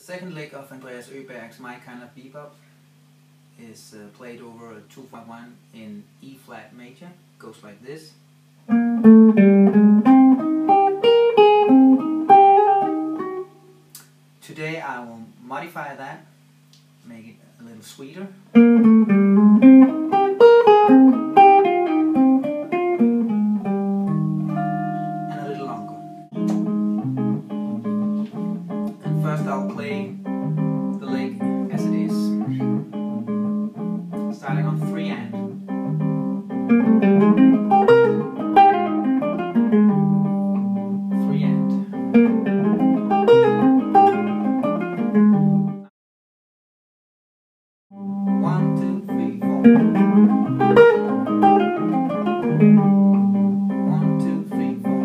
second leg of Andreas Öberg's My Kind of Bebop is played over a 2/1 in E flat major. Goes like this. Today I will modify that, make it a little sweeter. And a little longer. And first I'll play the leg as it is, starting on 3 and. 3 and. One, two, three, four. 1, 2, 3, 4.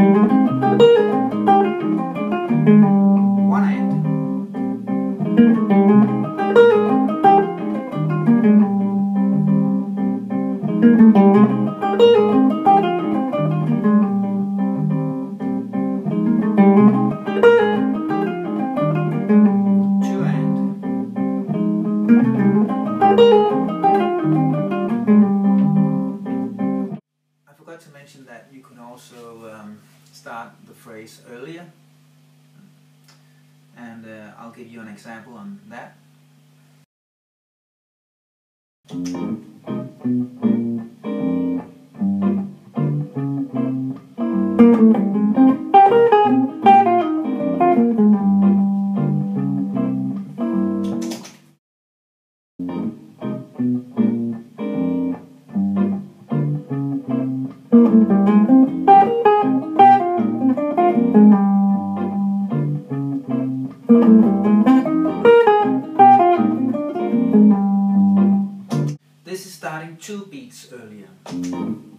1 and. 2 and. I forgot to mention that you can also start the phrase earlier, and I'll give you an example on that. This is starting 2 beats earlier.